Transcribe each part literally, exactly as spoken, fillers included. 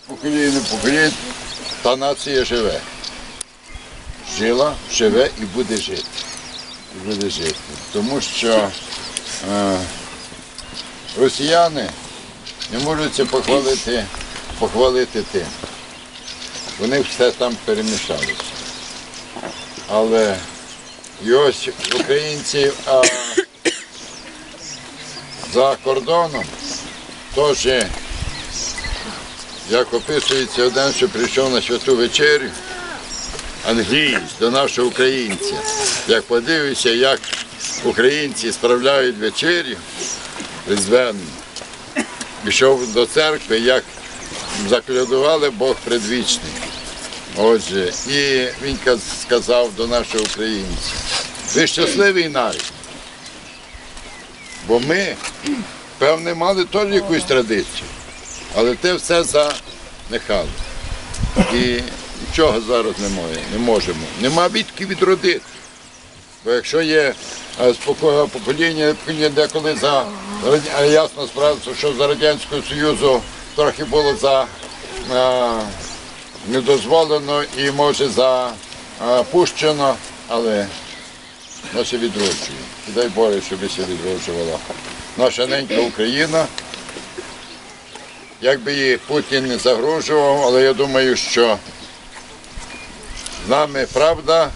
покоління, покоління, та нація живе. Жила, живе і буде жити. І буде жити. Тому що е, росіяни не можуть це похвалити, похвалити тим. Вони все там перемішалися. Але і ось українці а, за кордоном теж, як описується один, що прийшов на святу вечерю, англієць до нашого українця. Як подивився, як українці справляють вечерю різдвяну, пішов до церкви, як заклядували Бог предвічний. Отже, і він сказав до нашого українця: ви щасливий народ, бо ми, певне, мали теж якусь традицію, але те все занехали. І нічого зараз немає, не можемо. Нема відки відродити. Бо якщо є спокійне покоління, деколи за, ясно справді, що за Радянського Союзу трохи було за а, недозволено і, може, запущено, але наша відроджує. І дай Боже, щоб ще відроджувала наша ненька Україна. Як би її Путін не загрожував, але я думаю, що з нами правда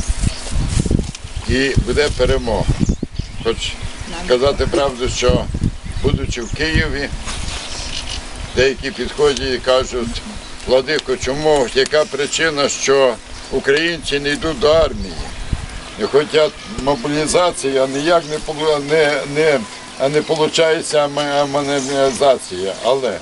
і буде перемога. Хоч сказати правду, що будучи в Києві, деякі підходять і кажуть: владико, чому, яка причина, що українці не йдуть до армії, не хочуть мобілізації, а ніяк не, не, не, не виходить мобілізація. Але,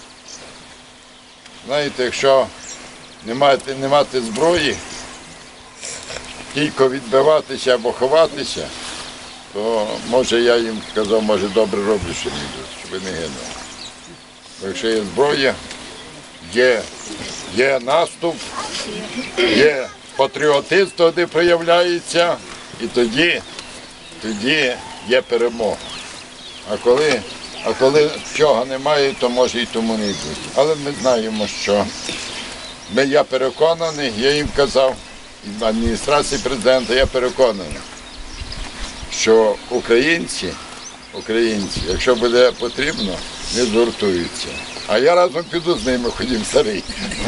знаєте, якщо не мати, не мати зброї, тільки відбиватися або ховатися, то, може, я їм казав, може, добре роблю, що не йдуть, щоб не гинули. Бо якщо є зброя, є, є наступ, є патріотизм, тоді проявляється, і тоді, тоді є перемога. А коли, а коли цього немає, то може і тому не йдуть. Але ми знаємо, що ми, я переконаний, я їм казав, і в адміністрації президента, я переконаний, що українці, українці, якщо буде потрібно, не згуртуються. А я разом піду з ними, ходім старий.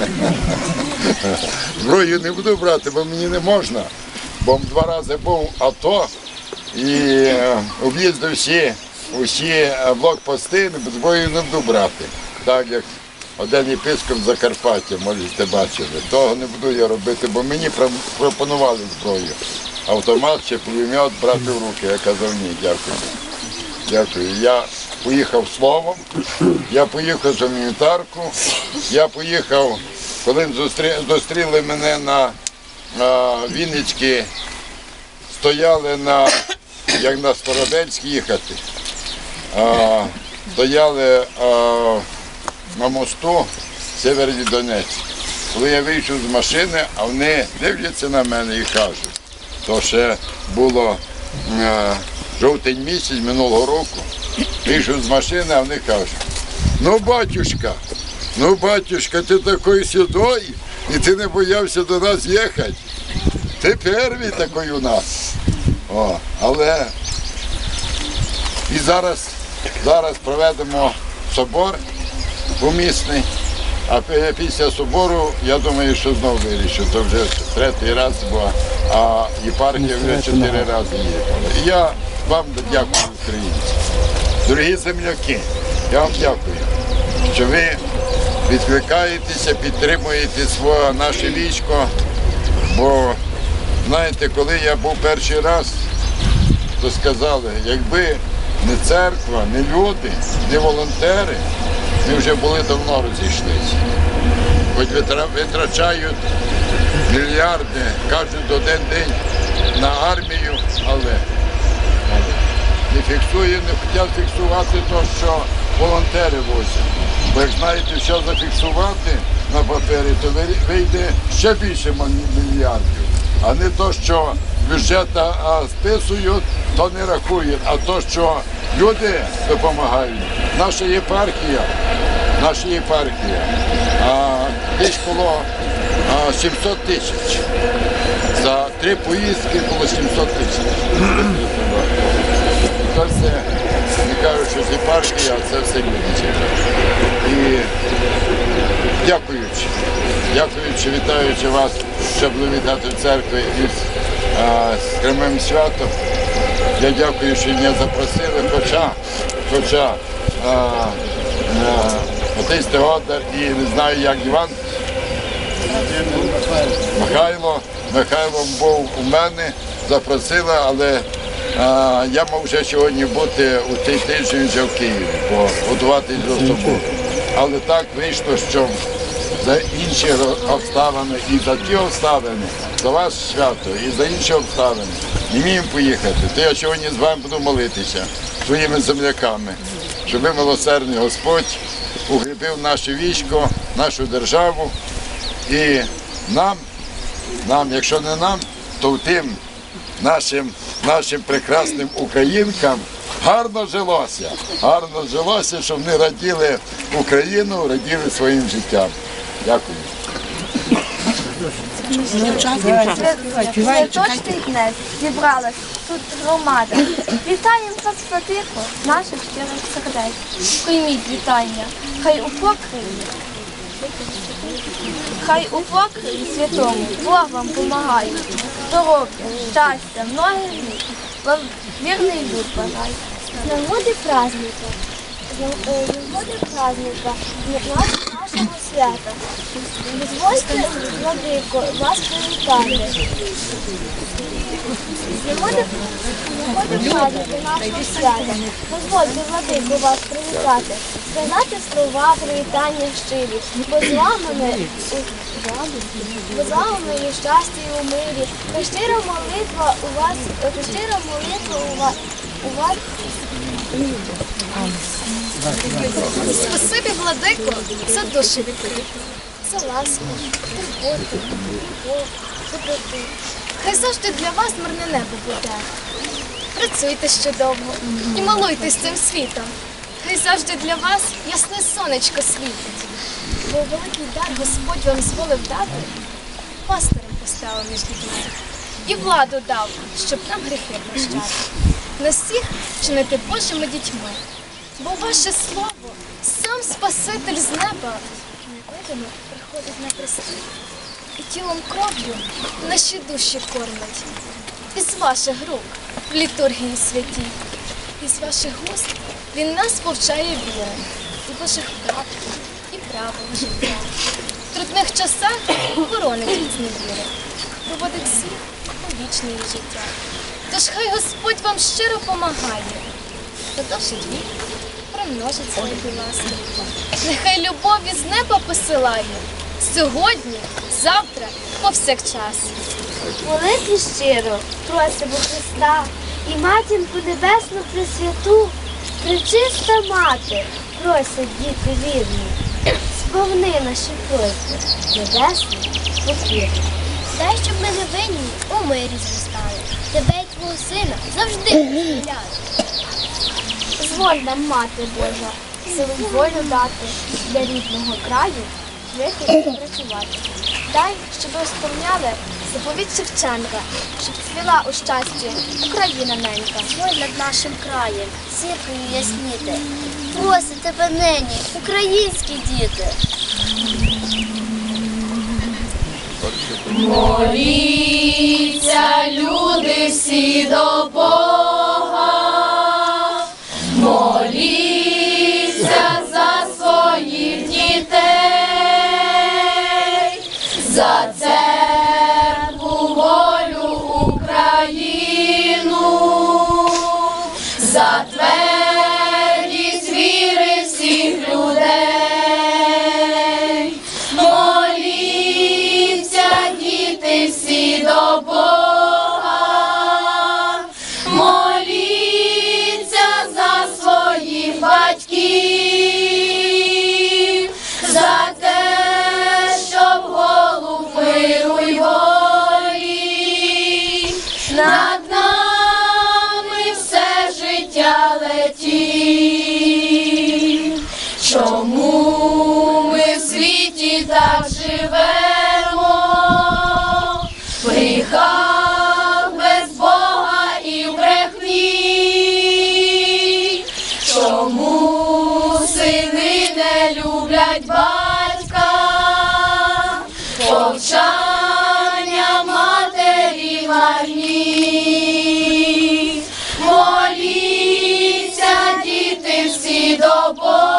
Зброю не буду брати, бо мені не можна. Бо два рази був АТО і об'їздив всі, усі блокпости, зброю не буду брати. Так як один єпископ з Закарпаття, можете бачили. Того не буду я робити, бо мені пропонували зброю. Автомат чи пулемет брати в руки. Я казав: ні, дякую. Дякую. Я поїхав словом, я поїхав з гуманітарку, я поїхав, коли зустріли мене на, на Вінницькій, стояли на, як на Старобельськ їхати, а, стояли а, на мосту Северний Донець. Коли я вийшов з машини, а вони дивляться на мене і кажуть, то ще було а, жовтень місяць минулого року, вийшов з машини, а вони кажуть: ну, батюшка, ну, батюшка, ти такий сюдой, і ти не боявся до нас їхати. Ти перший такий у нас. О, але і зараз, зараз проведемо собор помісний, а після собору, я думаю, що знову вирішу. Це вже третій раз, бо а єпархія вже чотири рази їхала. І я вам дякую, українці. Дорогі земляки, я вам дякую, що ви відкликаєтеся, підтримуєте своє наше військо, бо, знаєте, коли я був перший раз, то сказали, якби не церква, не люди, не волонтери, ми вже були давно розійшлися. Хоч витрачають мільярди, кажуть, один день на армію, але не фіксує, не хочуть фіксувати те, що волонтери возять. Бо як знаєте, що зафіксувати на папері, то вийде ще більше мільярдів. А не те, що бюджета списують, то не рахують, а те, що люди допомагають. Наша єпархія, наша єпархія було а, сімсот тисяч. За три поїздки було сімсот тисяч. Це все, не кажу, що з єпархії, а це все люди. І дякуючи, дякуючи, вітаючи вас, що були вітати в церкві із а, з Хремовим святом. Я дякую, що мене запросили, хоча, хоча а, а, отець Теодор і не знаю, як Іван Михайло, Михайло був у мене, запросили, але а, я мав вже сьогодні бути у цей тиждень вже в Києві, бо готуватись до суботи. Але так вийшло, що за інші обставини і за ті обставини, за ваше свято і за інші обставини не вміємо поїхати. То я сьогодні з вами буду молитися своїми земляками, щоб милосердний Господь укріпив наше військо, нашу державу і нам, нам, якщо не нам, то тим нашим, нашим прекрасним українкам гарно жилося, гарно жилося, щоб вони раділи Україну, раділи своїм життям. Дякую. Святочний днес зібралась тут громада. Вітаємо Соцвладику наших щирих сердець. Прийміть вітання, хай у покриві, хай у покриві святому Бог вам помагає. Здоров'я, щастя, многих літ, вам вірний люд бажає. З нагоди праздника, з нагоди праздника нашого свята. Дозвольте, владико, вас привітати. З нагоди праздника нашого свята. Дозвольте, владико, вас привітати. Сказати слова привітання щирі, бо з вами ми бо з вами ми і в щасті, і у мирі. Та щира молитва у вас, та щира молитва у вас, у вас. Спасибі, владико, за душу відкрити. За ласку, турботу, любов, доброту. Хай завжди для вас мирне небо буде. Працюйте ще довго і малуйтесь цим світом. Хай завжди для вас ясне сонечко світить. Бо великий дар Господь вам зволив дати, пастирем поставив між людьми. І владу дав, щоб нам гріхи прощати. Нас всіх чинити Божими дітьми. Бо ваше слово, сам Спаситель з неба, невидимо приходить на престол. І тілом кров'ю наші душі кормить. Із ваших рук в літургії святій, із ваших вуст він нас повчає віри, і Божих прав, і правил життя. В трудних часах боронить від зневіри, проводить всіх у вічне життя. Тож хай Господь вам щиро помагає, подовжить вік, примножить свої ласки. Нехай любові з неба посилає сьогодні, завтра, повсякчас. Молитві щиро просимо Христа і Матінку Небесну Пресвяту, пречиста Мати, просять діти вірні, сповни наші просьби, небесні покірні. Дай, щоб ми невинні у мирі зростали, тебе й твого сина завжди прославляли. Зволь нам, Мати Божа, силу волю дати для рідного краю жити і працювати. Дай, щоб сповняли заповідь Шевченка, щоб цвіла у щасті Україна ненька. Ой, над нашим краєм, зіркою ясніти, просить тебе нині, українські діти. Моліться, люди всі до Бога, моліться за своїх дітей, за церкву, волю, Україну, за твердість віри всіх людей. Моліться, діти всі до Бога, ми так живемо, в гріхах без Бога і в брехні. Чому сини не люблять батька, повчання матері марні? Моліться, діти, всі до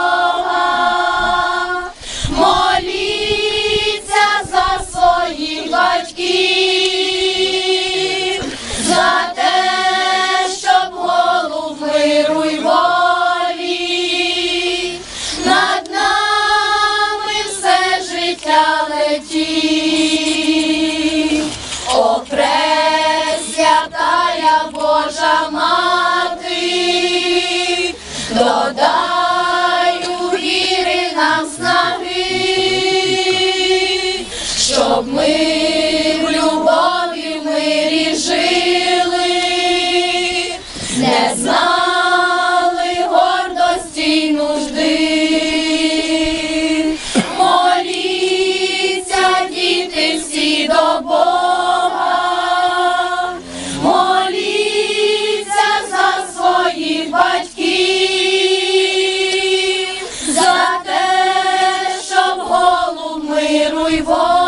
Бога, моліться за своїх батьків, за те, щоб голуб миру й волі над нами все життя летів. О, пресвятая Божа Мати, додай у віри нам снаги, щоб ми в любові, в мирі жили, не знали гордості й нужди. Моліться, діти, всі до Бога, моліться за своїх батьків, за те, щоб голуб миру й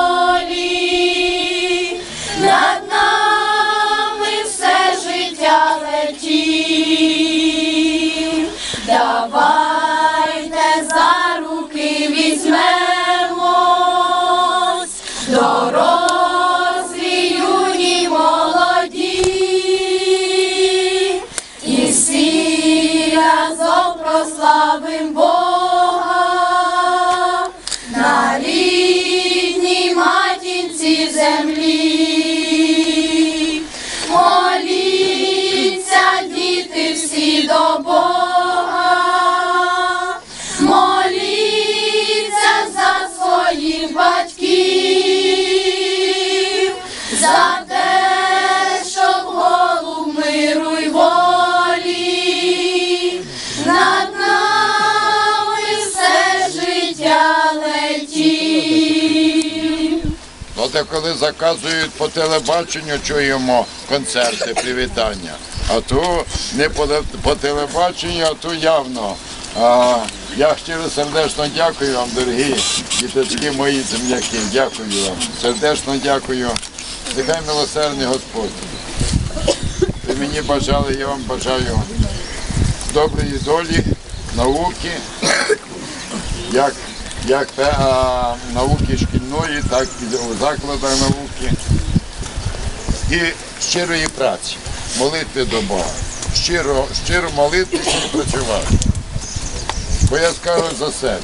волі над нами все життя летів. Давайте за руки візьмемось, дорослі, юні, молоді, і всі разом прославим Бога на рідній матінці землі. Моліться, діти, всі до Бога, моліться за своїх батьків, за те, щоб голуб миру й волі над нами все життя летів. От коли заказують по телебаченню, чуємо концерти, привітання. А то не по, по телебаченню, а то явно. А, я щиро сердечно дякую вам, дорогі діточки мої земляки. Дякую вам. Сердечно дякую. Нехай милосердний Господь. Ви мені бажали, я вам бажаю доброї долі, науки, як як а, науки шкільної, так і у закладах науки. І щирої праці, молитви до Бога. Щиро, щиро молитися і працювати. Бо я скажу за себе.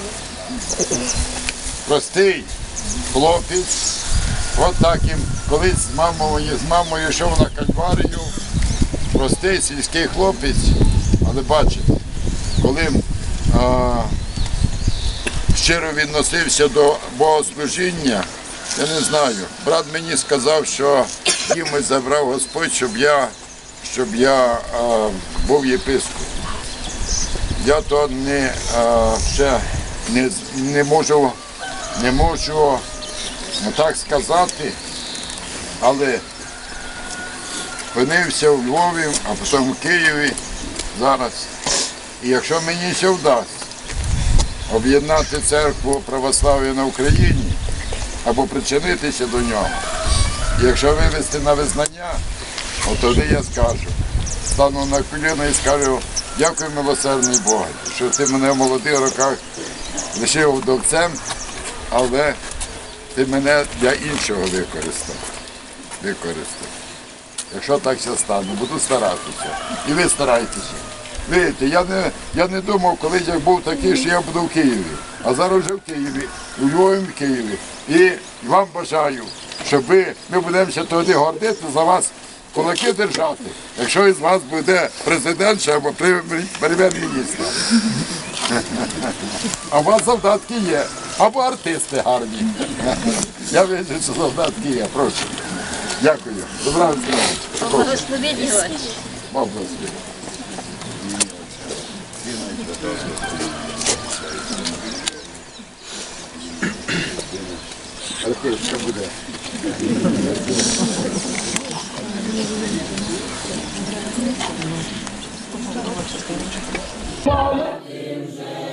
Простий хлопець, от таким, колись з мамою, з мамою йшов на Кальварію, простий сільський хлопець, але бачите, коли а, щиро відносився до богослужіння, я не знаю, брат мені сказав, що їм забрав Господь, щоб я, щоб я а, був єпископом. Я то не, а, ще не, не можу, не можу так сказати, але опинився в Львові, а потім в Києві зараз. І якщо мені ще вдасться об'єднати церкву православ'я на Україні або причинитися до нього, і якщо вивести на визнання, от тоді я скажу, стану на коліна і скажу: дякую, милосердний Бог, що ти мене в молодих роках лишив вдовцем, але ти мене для іншого використав. використав. Якщо так ще стане, буду старатися. І ви старайтеся. Видите, я не, я не думав, колись я був такий, що я буду в Києві. А зараз вже в Києві, у Львові, в Києві. І вам бажаю, щоб ви, ми будемо ще тоді гордити за вас, кулаки держати, якщо із вас буде президент ще або прем'єр-міністр. А у вас завдатки є, або артисти гарні. Я бачу, що завдатки є, прошу. Дякую. Добра здоров'я. Благословіть його. Бог благословить. Окей, що буде? Молодим же